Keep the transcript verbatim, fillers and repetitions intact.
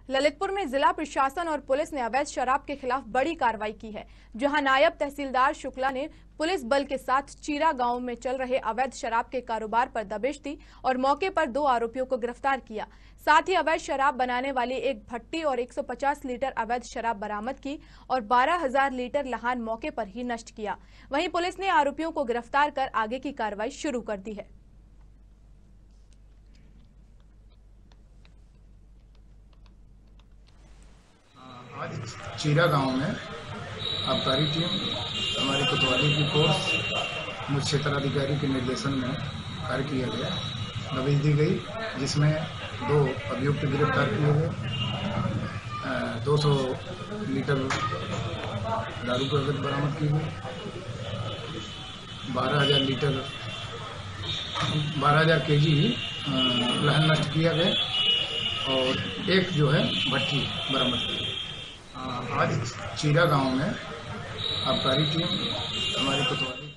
ललितपुर में जिला प्रशासन और पुलिस ने अवैध शराब के खिलाफ बड़ी कार्रवाई की है, जहां नायब तहसीलदार शुक्ला ने पुलिस बल के साथ चीरा गांव में चल रहे अवैध शराब के कारोबार पर दबिश दी और मौके पर दो आरोपियों को गिरफ्तार किया। साथ ही अवैध शराब बनाने वाली एक भट्टी और एक सौ पचास लीटर अवैध शराब बरामद की और बारह हजार लीटर लहान मौके पर ही नष्ट किया। वहीं पुलिस ने आरोपियों को गिरफ्तार कर आगे की कार्रवाई शुरू कर दी है। आज चीरा गांव में आबकारी टीम, हमारी कोतवाली की फोर्स, मुख्य क्षेत्राधिकारी के निर्देशन में कार्य किया गया, दबिश दी गई, जिसमें दो अभियुक्त गिरफ्तार किए गए। दो सौ लीटर दारू की अवैध बरामद की गई, बारह हजार लीटर बारह हजार के जी लहन नष्ट किया गया और एक जो है भट्टी बरामद की गई। आज चीरा गांव में आबकारी टीम, हमारी कोतवाली